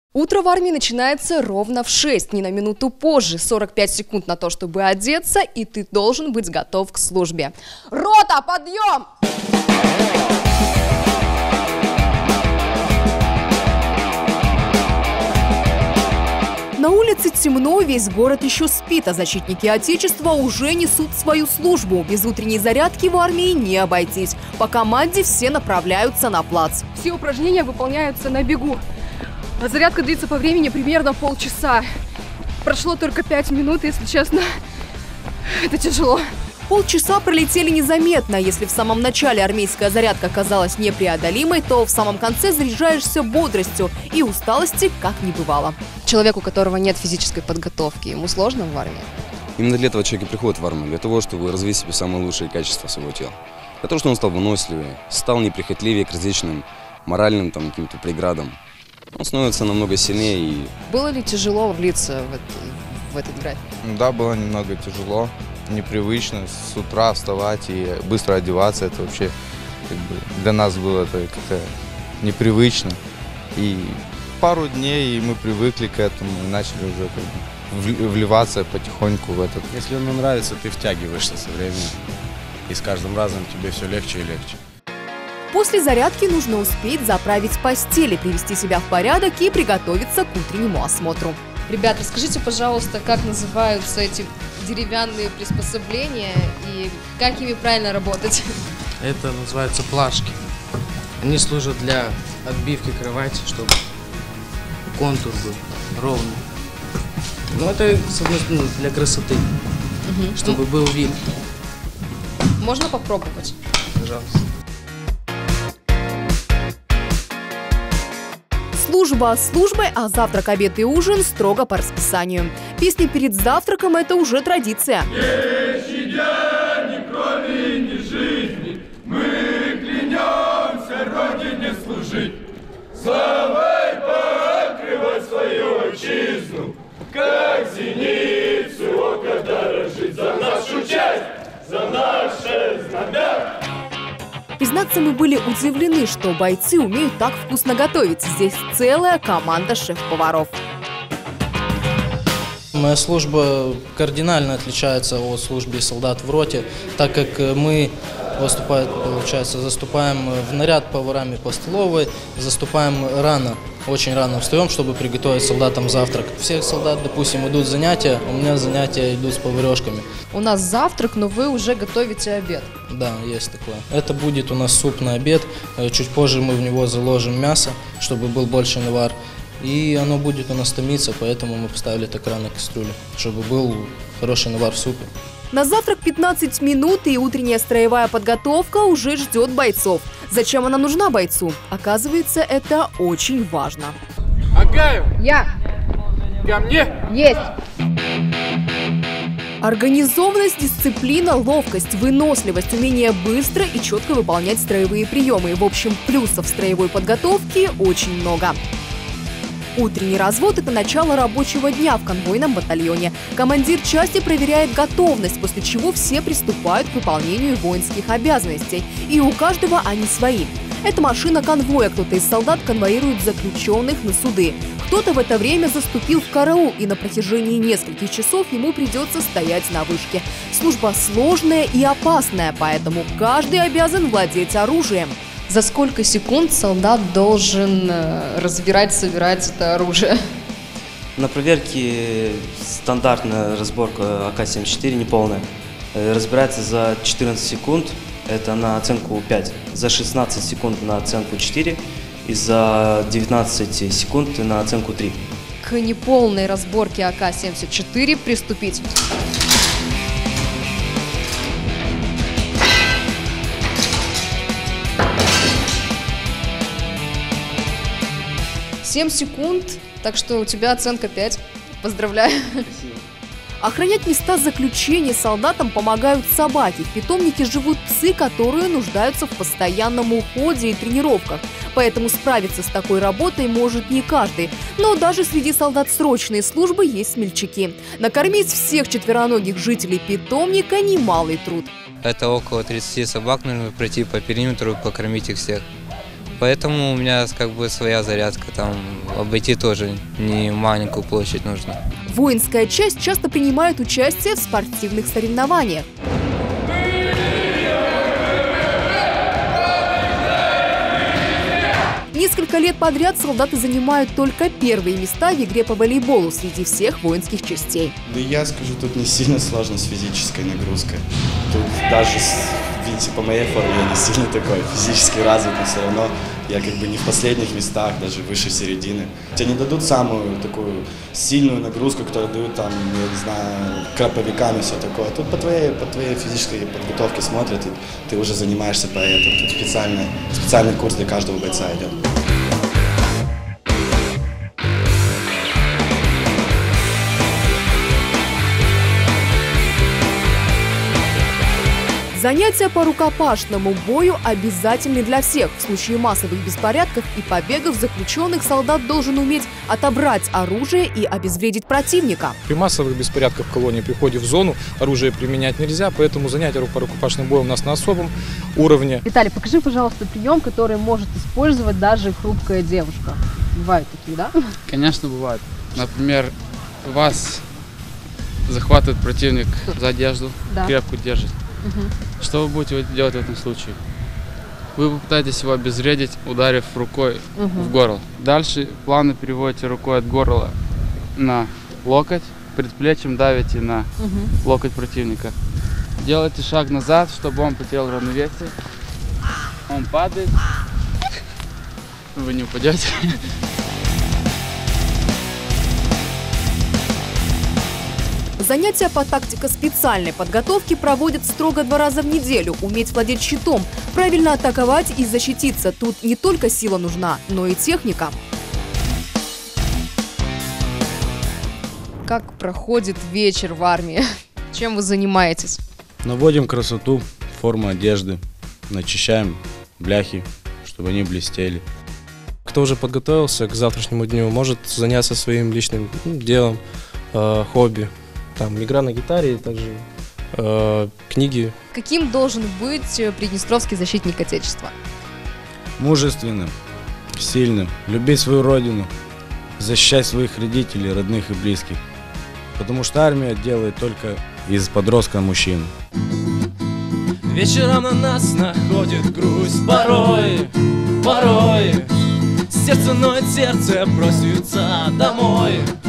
Утро в армии начинается ровно в 6, ни на минуту позже. 45 секунд на то, чтобы одеться, и ты должен быть готов к службе. Рота, подъем! На улице темно, весь город еще спит, а защитники Отечества уже несут свою службу. Без утренней зарядки в армии не обойтись. По команде все направляются на плац. Все упражнения выполняются на бегу. А зарядка длится по времени примерно полчаса. Прошло только 5 минут, если честно, это тяжело. Полчаса пролетели незаметно. Если в самом начале армейская зарядка казалась непреодолимой, то в самом конце заряжаешься бодростью, и усталости как не бывало. Человеку, у которого нет физической подготовки, ему сложно в армии? Именно для этого человек и приходит в армию, для того, чтобы развить в себе самые лучшие качества своего тела. Для того, чтобы он стал выносливее, стал неприхотливее к различным моральным каким-то преградам. Он становится намного сильнее. И... Было ли тяжело влиться в этот график? Да, было немного тяжело, непривычно с утра вставать и быстро одеваться. Это вообще для нас было это как-то непривычно. И пару дней и мы привыкли к этому и начали уже вливаться потихоньку в этот. Если оно нравится, ты втягиваешься со временем. И с каждым разом тебе все легче и легче. После зарядки нужно успеть заправить постель, привести себя в порядок и приготовиться к утреннему осмотру. Ребят, расскажите, пожалуйста, как называются эти деревянные приспособления и как ими правильно работать? Это называются плашки. Они служат для отбивки кровати, чтобы контур был ровный. Ну, это, с одной стороны, для красоты, чтобы был вид. Можно попробовать? Пожалуйста. Служба службой, а завтрак, обед и ужин строго по расписанию. Песни перед завтраком – это уже традиция. Не щадя ни крови, ни жизни, мы клянемся Родине служить, славой покрывать свою отчизну, как зеницу ока дорожить за нашу честь, за наше знамя. Признаться, мы были удивлены, что бойцы умеют так вкусно готовить. Здесь целая команда шеф-поваров. Моя служба кардинально отличается от службы солдат в роте, так как мы заступаем в наряд поварами по столовой, заступаем рано, очень рано встаем, чтобы приготовить солдатам завтрак. Всех солдат, допустим, идут занятия, у меня занятия идут с поварешками. У нас завтрак, но вы уже готовите обед. Да, есть такое. Это будет у нас суп на обед, чуть позже мы в него заложим мясо, чтобы был больше навар. И оно будет у нас томиться, поэтому мы поставили так рано кастрюлю, чтобы был хороший навар в супе. На завтрак 15 минут, и утренняя строевая подготовка уже ждет бойцов. Зачем она нужна бойцу? Оказывается, это очень важно. Агаев! Я! Ко мне! Есть! Организованность, дисциплина, ловкость, выносливость, умение быстро и четко выполнять строевые приемы. В общем, плюсов строевой подготовки очень много. Утренний развод – это начало рабочего дня в конвойном батальоне. Командир части проверяет готовность, после чего все приступают к выполнению воинских обязанностей. И у каждого они свои. Это машина конвоя, кто-то из солдат конвоирует заключенных на суды. Кто-то в это время заступил в караул, и на протяжении нескольких часов ему придется стоять на вышке. Служба сложная и опасная, поэтому каждый обязан владеть оружием. За сколько секунд солдат должен разбирать, собирать это оружие? На проверке стандартная разборка АК-74, неполная. Разбирается за 14 секунд, это на оценку 5, за 16 секунд на оценку 4 и за 19 секунд на оценку 3. К неполной разборке АК-74 приступить. «7 секунд, так что у тебя оценка 5. Поздравляю. Спасибо. Охранять места заключения солдатам помогают собаки. В питомнике живут псы, которые нуждаются в постоянном уходе и тренировках. Поэтому справиться с такой работой может не каждый. Но даже среди солдат срочной службы есть смельчаки. Накормить всех четвероногих жителей питомника – немалый труд. Это около 30 собак, нужно пройти по периметру и покормить их всех. Поэтому у меня как бы своя зарядка, там обойти тоже не маленькую площадь нужно. Воинская часть часто принимает участие в спортивных соревнованиях. Несколько лет подряд солдаты занимают только первые места в игре по волейболу среди всех воинских частей. Да я скажу, тут не сильно сложно с физической нагрузкой. Тут даже, видите, по моей форме я не сильно такой физически развит, но все равно я как бы не в последних местах, даже выше середины. Тебе не дадут самую такую сильную нагрузку, которую дают там, я не знаю, краповикам и все такое. Тут по твоей физической подготовке смотрят, и ты уже занимаешься по этому. Тут специальный курс для каждого бойца идет. Занятия по рукопашному бою обязательны для всех. В случае массовых беспорядков и побегов заключенных солдат должен уметь отобрать оружие и обезвредить противника. При массовых беспорядках в колонии при входе в зону оружие применять нельзя, поэтому занятия по рукопашному бою у нас на особом уровне. Виталий, покажи, пожалуйста, прием, который может использовать даже хрупкая девушка. Бывают такие, да? Конечно, бывает. Например, вас захватывает противник за одежду, крепко держит. Что вы будете делать в этом случае? Вы попытаетесь его обезвредить, ударив рукой в горло. Дальше плавно переводите рукой от горла на локоть, предплечьем давите на локоть противника. Делайте шаг назад, чтобы он потерял равновесие. Он падает. Вы не упадете. Занятия по тактико-специальной подготовке проводят строго 2 раза в неделю. Уметь владеть щитом, правильно атаковать и защититься. Тут не только сила нужна, но и техника. Как проходит вечер в армии? Чем вы занимаетесь? Наводим красоту, форму одежды, начищаем бляхи, чтобы они блестели. Кто уже подготовился к завтрашнему дню, может заняться своим личным делом, хобби. Там игра на гитаре, также книги. Каким должен быть приднестровский защитник Отечества? Мужественным, сильным, любить свою родину, защищать своих родителей, родных и близких. Потому что армия делает только из подростка мужчину. Вечером на нас находит грусть порой, порой. Сердце ноет, сердце просится домой.